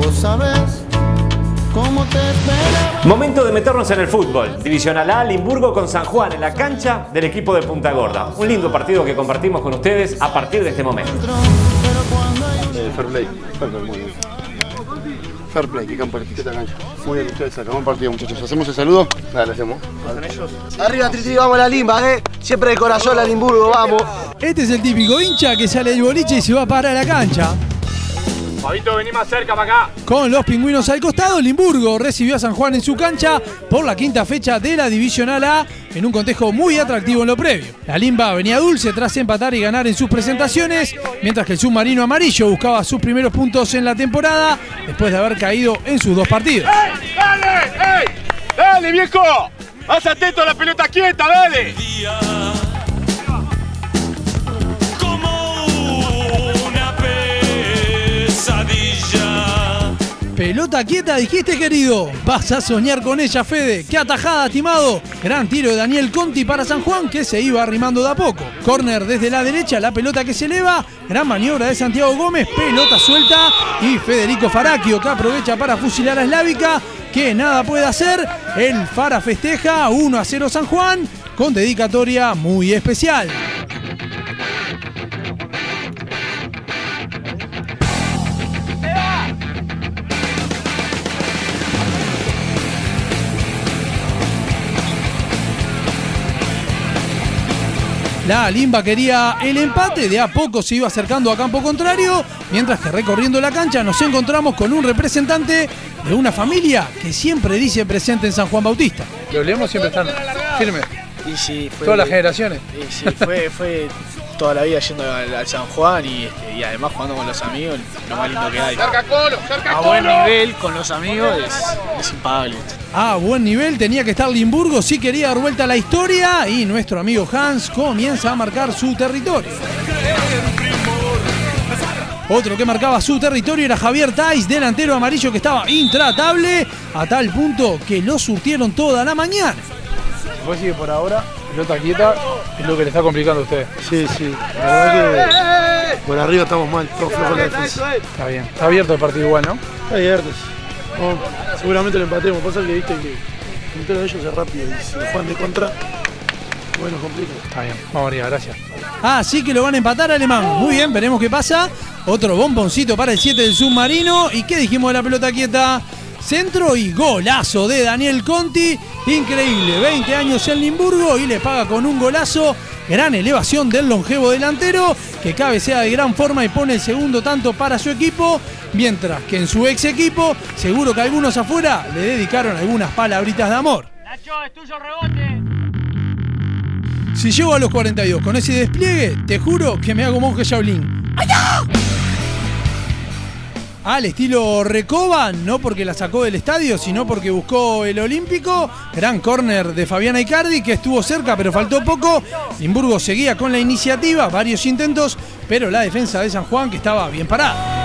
lo sabes. ¿Cómo te esperaba? Momento de meternos en el fútbol. Divisional A, Limburgo con San Juan en la cancha del equipo de Punta Gorda. Un lindo partido que compartimos con ustedes a partir de este momento. Fair play. Fair play, que campo esta cancha. Muy bien, ustedes acabamos el partido, muchachos. ¿Hacemos el saludo? Dale, hacemos. Arriba, Tritri, vamos a la Limba, Siempre de corazón la Limburgo, vamos. Este es el típico hincha que sale del boliche y se va a parar a la cancha. Fabito, vení más cerca para acá. Con los pingüinos al costado, Limburgo recibió a San Juan en su cancha por la quinta fecha de la Divisional A en un cotejo muy atractivo en lo previo. La Limba venía dulce tras empatar y ganar en sus presentaciones, mientras que el submarino amarillo buscaba sus primeros puntos en la temporada después de haber caído en sus dos partidos. ¡Ey! ¡Dale! ¡Ey! ¡Dale, viejo! ¡Más atento a la pelota quieta, dale! Pelota quieta, dijiste, querido. Vas a soñar con ella, Fede. ¡Qué atajada, estimado! Gran tiro de Daniel Conti para San Juan, que se iba arrimando de a poco. Córner desde la derecha, la pelota que se eleva. Gran maniobra de Santiago Gómez, pelota suelta. Y Federico Faracchio, que aprovecha para fusilar a Slávica, que nada puede hacer. El Fara festeja 1-0 San Juan, con dedicatoria muy especial. La Limba quería el empate, de a poco se iba acercando a campo contrario, mientras que recorriendo la cancha nos encontramos con un representante de una familia que siempre dice presente en San Juan Bautista. Los Lemos siempre están firmes. Y sí, fue, todas las generaciones. Y sí, fue toda la vida yendo al San Juan y además jugando con los amigos, lo más lindo que hay. A buen nivel con los amigos es impagable. A buen nivel tenía que estar Limburgo si quería dar vuelta a la historia, y nuestro amigo Hans comienza a marcar su territorio. Otro que marcaba su territorio era Javier Tais, delantero amarillo que estaba intratable, a tal punto que lo surtieron toda la mañana. Vos sigue por ahora, pelota quieta, es lo que le está complicando a ustedes. Sí, la verdad que por arriba estamos mal, todos flojos la defensa. Está bien, está abierto el partido igual, ¿no? Está abierto. Seguramente lo empatemos, pasa que viste que el entero de ellos es rápido y si juegan de contra, bueno, complica. Está bien, vamos arriba, gracias. Así que lo van a empatar, Alemán. Muy bien, veremos qué pasa. Otro bomboncito para el 7 del submarino. ¿Y qué dijimos de la pelota quieta? Centro y golazo de Daniel Conti. Increíble, 20 años en Limburgo y le paga con un golazo. Gran elevación del longevo delantero, que cabecea de gran forma y pone el segundo tanto para su equipo, mientras que en su ex equipo seguro que algunos afuera le dedicaron algunas palabritas de amor. Nacho, es tuyo el rebote. Si llego a los 42 con ese despliegue, te juro que me hago monje Shaolin. ¡Allá! Al estilo Recoba, no porque la sacó del estadio, sino porque buscó el olímpico. Gran córner de Fabiana Icardi, que estuvo cerca pero faltó poco. Limburgo seguía con la iniciativa, varios intentos, pero la defensa de San Juan que estaba bien parada.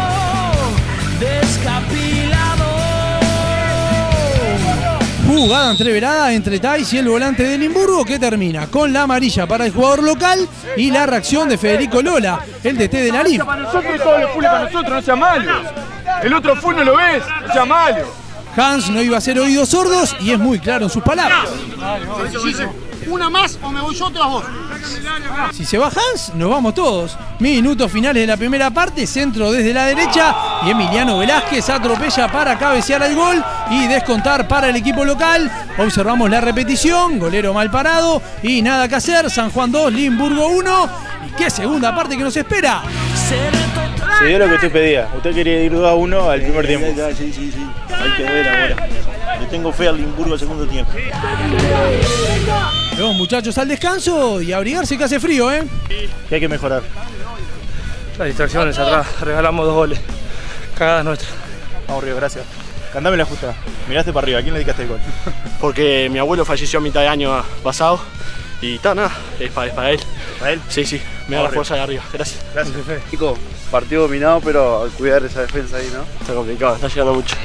Jugada entreverada entre Tais y el volante de Limburgo, que termina con la amarilla para el jugador local y la reacción de Federico Lola, el DT de la Limba. Para nosotros todos los full para nosotros, no sea malo. El otro full no lo ves, no sea malo. Hans no iba a ser oídos sordos y es muy claro en sus palabras. Una más o me voy yo, te vas vos. Si se va Hans, nos vamos todos. Minutos finales de la primera parte, centro desde la derecha y Emiliano Velázquez atropella para cabecear al gol y descontar para el equipo local. Observamos la repetición, golero mal parado y nada que hacer. San Juan 2, Limburgo 1. ¿Y qué segunda parte que nos espera? Se dio lo que usted pedía. Usted quería ir 2-1 al primer tiempo. Sí. Hay que ver ahora. Le tengo fe al Limburgo al segundo tiempo. Los muchachos al descanso y a abrigarse que hace frío, ¿eh? Que hay que mejorar. Las distracciones atrás, regalamos 2 goles. Cagadas nuestras. Vamos, Río, gracias. Cantame la justa. Miraste para arriba, ¿a quién le dedicaste el gol? Porque mi abuelo falleció a mitad de año pasado y nada, es para él. ¿Para él? Sí, me da la fuerza de arriba. Gracias. Chico, partido dominado, pero al cuidar esa defensa ahí, ¿no? Está complicado, está llegando mucho.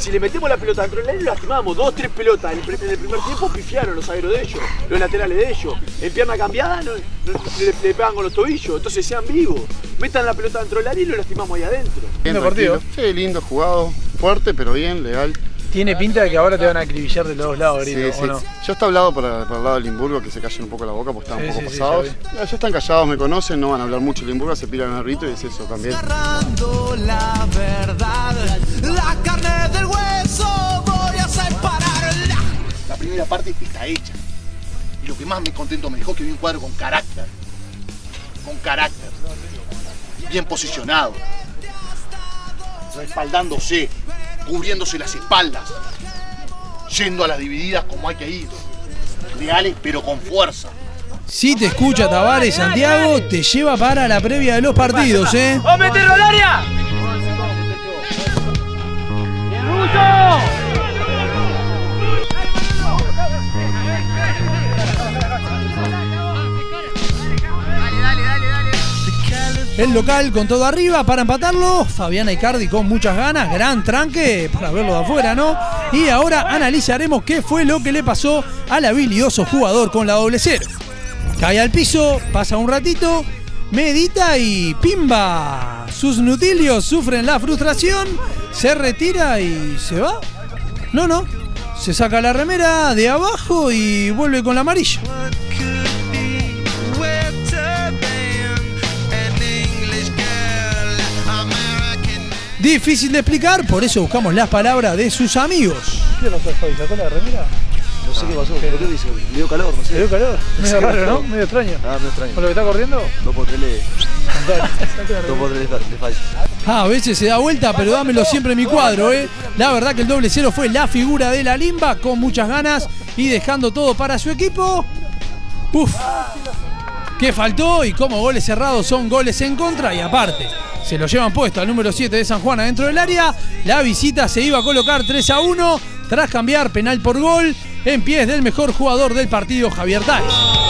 Si le metemos la pelota dentro del área, lastimamos 2, 3 pelotas. En el primer tiempo pifiaron los zagueros de ellos, los laterales de ellos. En pierna cambiada le pegan con los tobillos. Entonces sean vivos. Metan la pelota dentro del área y lo lastimamos ahí adentro. Lindo partido. Sí, lindo, jugado, fuerte, pero bien, legal. Tiene pinta de que ahora te van a acribillar de los dos lados, Grito, sí, ¿o no? Ya está hablado para el lado de Limburgo, que se callen un poco la boca porque están un poco pasados. Ya están callados, me conocen, no van a hablar mucho de Limburgo, se piran al rito y es eso también. La verdad, la carne del hueso, voy a separarla. La primera parte está hecha. Y lo que más me contento me dejó que vi un cuadro con carácter. Con carácter. Bien posicionado. Respaldándose. Cubriéndose las espaldas, yendo a las divididas como hay que ir, leales pero con fuerza. Si te escucha Tavares, Santiago, te lleva para la previa de los partidos, ¿eh? ¡Vamos a meterlo al área! El local con todo arriba para empatarlo. Fabiana Icardi con muchas ganas. Gran tranque para verlo de afuera, ¿no? Y ahora analizaremos qué fue lo que le pasó al habilidoso jugador con la doble cero. Cae al piso, pasa un ratito, medita y ¡pimba! Sus nutilios sufren la frustración, se retira y se va. No, se saca la remera de abajo y vuelve con la amarilla. Difícil de explicar, por eso buscamos las palabras de sus amigos. ¿Qué pasó, Fabi? ¿Sacó la remera? No sé qué pasó, ¿por qué hizo? Le dio calor, no sé. ¿Le dio calor? Medio raro, ¿no? Medio extraño. Medio extraño. ¿Con lo que está corriendo? 2 por 3 le falla. A veces se da vuelta, pero dámelo siempre en mi cuadro, ¿eh? La verdad que el doble cero fue la figura de la Limba, con muchas ganas y dejando todo para su equipo. Uf, ¿qué faltó? Y como goles cerrados son goles en contra y aparte se lo llevan puesto al número 7 de San Juan adentro del área. La visita se iba a colocar 3-1 tras cambiar penal por gol en pies del mejor jugador del partido, Javier Táiz.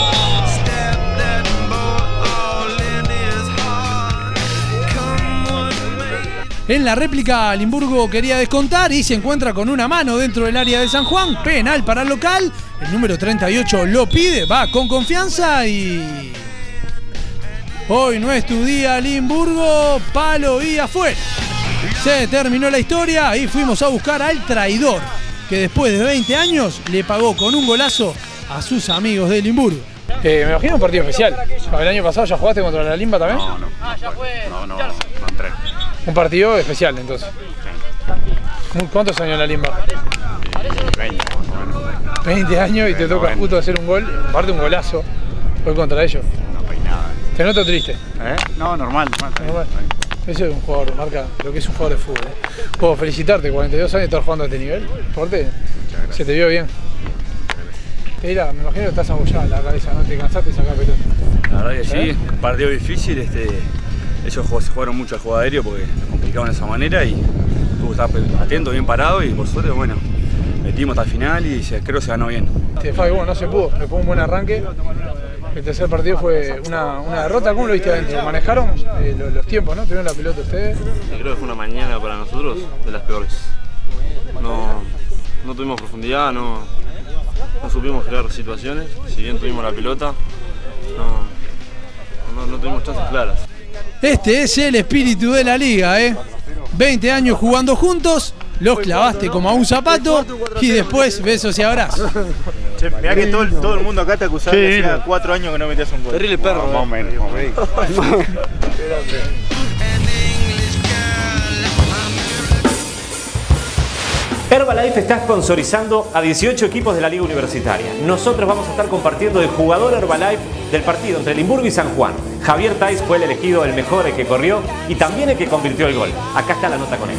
En la réplica, Limburgo quería descontar y se encuentra con una mano dentro del área de San Juan. Penal para el local. El número 38 lo pide, va con confianza y... hoy no es tu día, Limburgo. Palo y afuera. Se terminó la historia y fuimos a buscar al traidor, que después de 20 años le pagó con un golazo a sus amigos de Limburgo. Me imagino un partido especial. ¿El año pasado ya jugaste contra la Limba también? No entré. Un partido especial, entonces. ¿Cuántos años en la Limba? 20 más o menos. 20 años y te toca justo hacer un gol, aparte un golazo, fue contra ellos. No peinaba. ¿Te noto triste? No, normal. Eso es un jugador, marca lo que es un jugador de fútbol. Puedo felicitarte, 42 años y estar jugando a este nivel. Fuerte, se te vio bien. Mira, me imagino que estás abollada en la cabeza, ¿no? Te cansaste de sacar pelota. La verdad que sí, un partido difícil. Ellos jugaron mucho al juego aéreo porque nos complicaban de esa manera y tuvo que estar atento, bien parado y por suerte, bueno, metimos hasta el final y creo que se ganó bien. Fabi, bueno, no se pudo, le fue un buen arranque. El tercer partido fue una derrota. ¿Cómo lo viste adentro? ¿Manejaron los tiempos, no? ¿Tuvieron la pelota ustedes? Creo que fue una mañana para nosotros de las peores. No tuvimos profundidad, no supimos crear situaciones. Si bien tuvimos la pelota, no tuvimos chances claras. Este es el espíritu de la liga, ¿eh? 20 años jugando juntos, los clavaste como a un zapato y después besos y abrazos. Che, mirá que todo el mundo acá te acusaba que hacía 4 años que no metías un gol. Terrible perro. Más o menos. Herbalife está sponsorizando a 18 equipos de la Liga Universitaria. Nosotros vamos a estar compartiendo el jugador Herbalife del partido entre Limburgo y San Juan. Javier Táiz fue el elegido, el mejor, el que corrió y también el que convirtió el gol. Acá está la nota con él.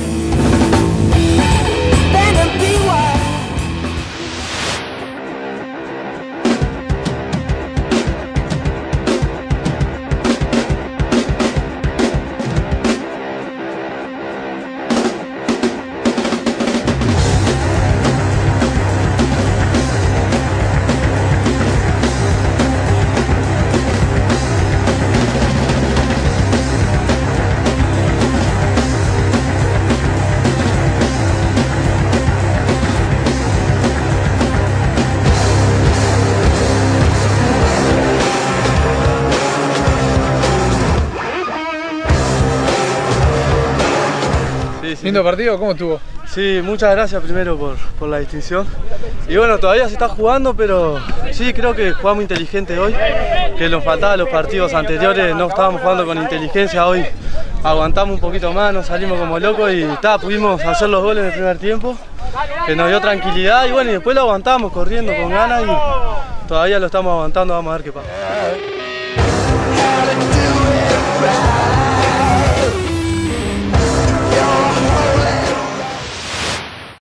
¿Lindo partido? ¿Cómo estuvo? Sí, muchas gracias primero por la distinción. Y bueno, todavía se está jugando, pero sí, creo que jugamos inteligente hoy, que nos faltaba los partidos anteriores, no estábamos jugando con inteligencia, hoy aguantamos un poquito más, nos salimos como locos y pudimos hacer los goles en el primer tiempo, que nos dio tranquilidad y bueno, y después lo aguantamos corriendo con ganas y todavía lo estamos aguantando, vamos a ver qué pasa.